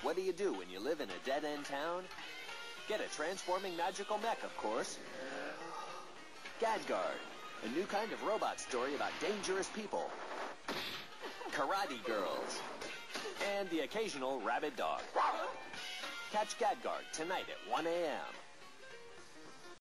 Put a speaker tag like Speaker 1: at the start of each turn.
Speaker 1: What do you do when you live in a dead-end town? Get a transforming magical mech, of course. Gad Guard, a new kind of robot story about dangerous people. Karate girls. And the occasional rabid dog. Catch Gad Guard tonight at 1 a.m.